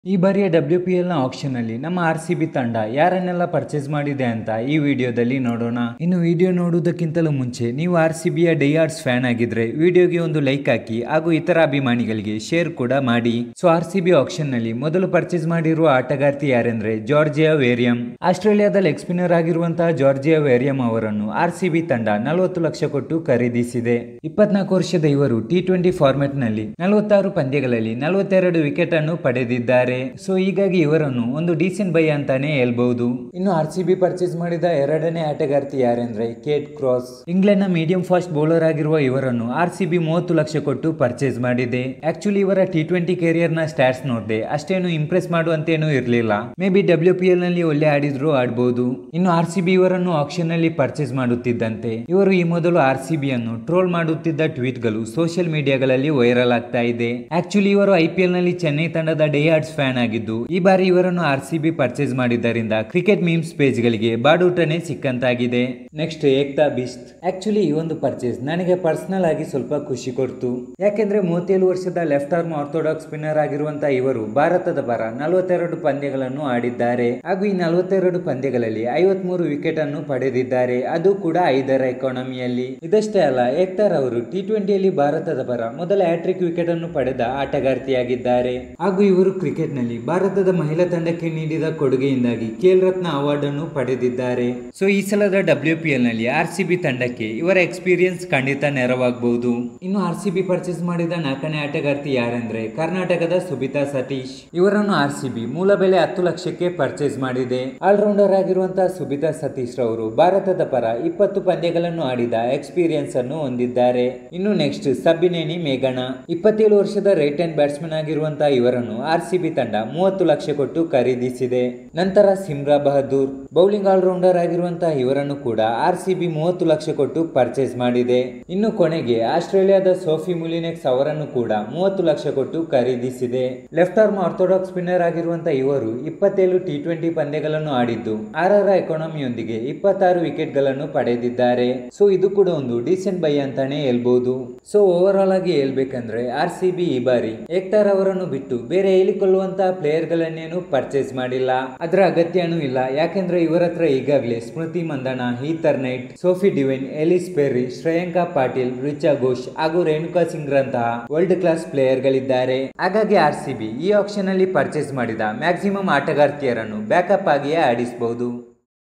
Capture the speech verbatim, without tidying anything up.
ಈ ಬಾರಿಯ W P L ನ ಆಕ್ಷನ್ ಅಲ್ಲಿ ನಮ್ಮ ಆರ್ ಸಿ ಬಿ ತಂಡ ಯಾರನ್ನೆಲ್ಲ ಪರ್ಚೇಸ್ ಮಾಡಿದೆ ಅಂತ ಈ ವಿಡಿಯೋದಲ್ಲಿ ನೋಡೋಣ. ಇನ್ನು ವಿಡಿಯೋ ನೋಡುವುದಕ್ಕಿಂತಲೂ ಮುಂಚೆ ನೀವು ಆರ್ ಸಿ ಬಿಯ ಡೈಹಾರ್ಡ್ಸ್ ಫ್ಯಾನ್ ಆಗಿದ್ರೆ ವಿಡಿಯೋಗೆ ಒಂದು ಲೈಕ್ ಹಾಕಿ ಹಾಗೂ ಇತರ ಅಭಿಮಾನಿಗಳಿಗೆ ಶೇರ್ ಕೂಡ ಮಾಡಿ. So R C B auction ನಲ್ಲಿ ಮೊದಲು ಪರ್ಚೇಸ್ ಮಾಡಿರುವ ಆಟಗಾರ್ತಿ ಯಾರೆಂದ್ರೆ ಜಾರ್ಜಿಯಾ ವೇರಿಯಂ. ಆಸ್ಟ್ರೇಲಿಯಾದ ಲೆಗ್ ಸ್ಪಿನ್ನರ್ ಆಗಿರುವಂತಹ ಜಾರ್ಜಿಯಾ ವೇರಿಯಂ ಅವರನ್ನು ಆರ್ ಸಿ ಬಿ ತಂಡ ನಲವತ್ತು ಲಕ್ಷ ಕೊಟ್ಟು ಖರೀದಿಸಿದೆ. ಇಪ್ಪತ್ನಾಲ್ಕು ವರ್ಷದ ಇವರು ಟಿ ಟ್ವೆಂಟಿ ಫಾರ್ಮೆಟ್ ನಲ್ಲಿ ನಲವತ್ತಾರು ಪಂದ್ಯಗಳಲ್ಲಿ ನಲವತ್ತೆರಡು ವಿಕೆಟ್ ಅನ್ನು ಪಡೆದಿದ್ದಾರೆ. ಸೊ ಹೀಗಾಗಿ ಇವರನ್ನು ಒಂದು ಡೀಸೆಂಟ್ ಬೈ ಅಂತಾನೆ ಹೇಳ್ಬಹುದು. ಇನ್ನು ಆರ್ ಸಿ ಬಿ ಪರ್ಚೇಸ್ ಮಾಡಿದ ಎರಡನೇ ಆಟಗಾರ್ತಿ ಯಾರೆಂದ್ರೆ ಕೇಟ್ ಕ್ರಾಸ್. ಇಂಗ್ಲೆಂಡ್ ನ ಮೀಡಿಯಂ ಫಾಸ್ಟ್ ಬೌಲರ್ ಆಗಿರುವ ಇವರನ್ನು ಆರ್ ಸಿ ಬಿ ಮೂವತ್ತು ಲಕ್ಷ ಕೊಟ್ಟು ಪರ್ಚೇಸ್ ಮಾಡಿದೆ. ಆಕ್ಚುಲಿ ಇವರ ಟಿ ಟ್ವೆಂಟಿ ಕೆರಿಯರ್ ನ ಸ್ಟಾಟ್ಸ್ ನೋಡಿದೆ ಅಷ್ಟೇನು ಇಂಪ್ರೆಸ್ ಮಾಡುವಂತೇನು ಇರಲಿಲ್ಲ. Maybe W P L ನಲ್ಲಿ ಒಳ್ಳೆ ಆಡಿದ್ರು ಆಡಬಹುದು. ಇನ್ನು ಆರ್ ಸಿ ಬಿ ಇವರನ್ನು ಆಕ್ಷನ್ ನಲ್ಲಿ ಪರ್ಚೇಸ್ ಮಾಡುತ್ತಿದ್ದಂತೆ ಇವರು ಈ ಮೊದಲು ಆರ್ ಸಿ ಬಿ ಅನ್ನು ಟ್ರೋಲ್ ಮಾಡುತ್ತಿದ್ದ ಟ್ವೀಟ್ ಗಳು ಸೋಷಿಯಲ್ ಮೀಡಿಯಾಗಳಲ್ಲಿ ವೈರಲ್ ಆಗ್ತಾ ಇದೆ. ಆಕ್ಚುಲಿ ಇವರು ಐ ಪಿ ಎಲ್ ನಲ್ಲಿ ಚೆನ್ನೈ ತಂಡದ ಡೈಹಾರ್ಡ್ಸ್ ಫ್ಯಾನ್ ಆಗಿದ್ದು ಈ ಬಾರಿ ಇವರನ್ನು ಆರ್ ಸಿ ಬಿ ಪರ್ಚೇಸ್ ಮಾಡಿದ್ದರಿಂದ ಕ್ರಿಕೆಟ್ ಮೀಮ್ಸ್ ಪೇಜ್ ಗಳಿಗೆ ಬಾಡೂಟನೆ ಸಿಕ್ಕಂತಾಗಿದೆ. ನೆಕ್ಸ್ಟ್ ಏಕ್ತಾ ಬಿಸ್ತ್. ಆಕ್ಚುಲಿ ಈ ಒಂದು ಪರ್ಚೇಸ್ ನನಗೆ ಪರ್ಸನಲ್ ಆಗಿ ಸ್ವಲ್ಪ ಖುಷಿ ಕೊಡ್ತು. ಯಾಕೆಂದ್ರೆ ಮೂವತ್ತೇಳು ವರ್ಷದ ಲೆಫ್ಟ್ ಆರ್ಮ್ ಆರ್ಥೋಡಾಕ್ಸ್ ಸ್ಪಿನ್ನರ್ ಆಗಿರುವಂತಹ ಇವರು ಭಾರತದ ಪರ ನಲವತ್ತೆರಡು ಪಂದ್ಯಗಳನ್ನು ಆಡಿದ್ದಾರೆ ಹಾಗೂ ಈ ನಲವತ್ತೆರಡು ಪಂದ್ಯಗಳಲ್ಲಿ ಐವತ್ ಮೂರು ವಿಕೆಟ್ ಅನ್ನು ಪಡೆದಿದ್ದಾರೆ, ಅದು ಕೂಡ ಐದರ ಎಕಾನಮಿಯಲ್ಲಿ. ಇದಷ್ಟೇ ಅಲ್ಲ, ಏಕ್ತಾರ್ ಅವರು ಟಿ ಟ್ವೆಂಟಿಯಲ್ಲಿ ಭಾರತದ ಪರ ಮೊದಲ ಹ್ಯಾಟ್ರಿಕ್ ವಿಕೆಟ್ ಅನ್ನು ಪಡೆದ ಆಟಗಾರ್ತಿಯಾಗಿದ್ದಾರೆ ಹಾಗೂ ಇವರು ಕ್ರಿಕೆಟ್ ನಲ್ಲಿ ಭಾರತದ ಮಹಿಳಾ ತಂಡಕ್ಕೆ ನೀಡಿದ ಕೊಡುಗೆಯಿಂದಾಗಿ ಖೇಲ್ ರತ್ನ ಅವಾರ್ಡ್ ಅನ್ನು ಪಡೆದಿದ್ದಾರೆ. ಸೊ ಈ ಸಲದ ಡಬ್ಲ್ಯೂ ಪಿ ಎಲ್ ನಲ್ಲಿ ಆರ್ ಸಿ ಬಿ ತಂಡಕ್ಕೆ ಇವರ ಎಕ್ಸ್ಪೀರಿಯನ್ಸ್ ಖಂಡಿತ ನೆರವಾಗಬಹುದು. ಇನ್ನು ಆರ್ ಸಿ ಬಿ ಪರ್ಚೇಸ್ ಮಾಡಿದ ನಾಲ್ಕನೇ ಆಟಗಾರ್ತಿ ಯಾರೆಂದ್ರೆ ಕರ್ನಾಟಕದ ಸುಬಿತಾ ಸತೀಶ್. ಇವರನ್ನು ಆರ್ ಸಿ ಬಿ ಮೂಲ ಬೆಲೆ ಹತ್ತು ಲಕ್ಷಕ್ಕೆ ಪರ್ಚೇಸ್ ಮಾಡಿದೆ. ಆಲ್ರೌಂಡರ್ ಆಗಿರುವಂತಹ ಸುಬಿತಾ ಸತೀಶ್ ರವರು ಭಾರತದ ಪರ ಇಪ್ಪತ್ತು ಪಂದ್ಯಗಳನ್ನು ಆಡಿದ ಎಕ್ಸ್ಪೀರಿಯನ್ಸ್ ಅನ್ನು ಹೊಂದಿದ್ದಾರೆ. ಇನ್ನು ನೆಕ್ಸ್ಟ್ ಸಬ್ಬಿನೇನಿ ಮೇಘನ. ಇಪ್ಪತ್ತೇಳು ವರ್ಷದ ರೈಟ್ ಹ್ಯಾಂಡ್ ಬ್ಯಾಟ್ಸ್ಮನ್ ಆಗಿರುವಂತಹ ಇವರನ್ನು ಆರ್ ಸಿ ಬಿ ತಂಡ ಮೂವತ್ತು ಲಕ್ಷ ಕೊಟ್ಟು ಖರೀದಿಸಿದೆ. ನಂತರ ಸಿಮ್ರಾ ಬಹದ್ದೂರ್. ಬೌಲಿಂಗ್ ಆಲ್ರೌಂಡರ್ ಆಗಿರುವಂತಹ ಇವರನ್ನು ಕೂಡ ಆರ್ ಸಿ ಬಿ ಮೂವತ್ತು ಲಕ್ಷ ಕೊಟ್ಟು ಪರ್ಚೇಸ್ ಮಾಡಿದೆ. ಇನ್ನು ಕೊನೆಗೆ ಆಸ್ಟ್ರೇಲಿಯಾದ ಸೋಫಿ ಮುಲಿನೆಕ್ಸ್ ಅವರನ್ನು ಕೂಡ ಮೂವತ್ತು ಲಕ್ಷ ಕೊಟ್ಟು ಖರೀದಿಸಿದೆ. ಲೆಫ್ಟ್ ಆರ್ಮ್ ಆರ್ಥೋಡಾಕ್ಸ್ ಸ್ಪಿನ್ನರ್ ಆಗಿರುವಂತಹ ಇವರು ಇಪ್ಪತ್ತೇಳು ಟಿ ಟ್ವೆಂಟಿ ಪಂದ್ಯಗಳನ್ನು ಆಡಿದ್ದು ಆರರ ಎಕಾನಮಿಯೊಂದಿಗೆ ಇಪ್ಪತ್ತಾರು ವಿಕೆಟ್ ಗಳನ್ನು ಪಡೆದಿದ್ದಾರೆ. ಸೊ ಇದು ಕೂಡ ಒಂದು ಡೀಸೆಂಟ್ ಬೈ ಅಂತಾನೆ ಹೇಳ್ಬಹುದು. ಸೊ ಓವರ್ ಆಲ್ ಆಗಿ ಹೇಳ್ಬೇಕಂದ್ರೆ ಆರ್ ಸಿ ಬಿ ಈ ಬಾರಿ ಏಕ್ತಾರ್ ಅವರನ್ನು ಬಿಟ್ಟು ಬೇರೆ ಹೇಳಿಕೊಳ್ಳುವಂತಹ ಪ್ಲೇಯರ್ ಗಳನ್ನೇನು ಪರ್ಚೇಸ್ ಮಾಡಿಲ್ಲ, ಅದರ ಅಗತ್ಯನೂ ಇಲ್ಲ. ಯಾಕೆಂದ್ರೆ ಇವರ ಹತ್ರ ಈಗಾಗಲೇ Smriti Mandhana, Heather Knight, Sophie Devine, Ellyse Perry, Shreyanka Patil, Richa Ghosh ಹಾಗೂ ರೇಣುಕಾ ಸಿಂಗ್ ರಂತಹ ವರ್ಲ್ಡ್ ಕ್ಲಾಸ್ ಪ್ಲೇಯರ್ ಗಳಿದ್ದಾರೆ. ಹಾಗಾಗಿ ಆರ್ ಸಿ ಬಿ ಈ ಆಕ್ಷನ್ ಅಲ್ಲಿ ಪರ್ಚೇಸ್ ಮಾಡಿದ ಮ್ಯಾಕ್ಸಿಮಮ್ ಆಟಗಾರ್ತಿಯರನ್ನು ಬ್ಯಾಕಪ್ ಆಗಿಯೇ ಆಡಿಸಬಹುದು.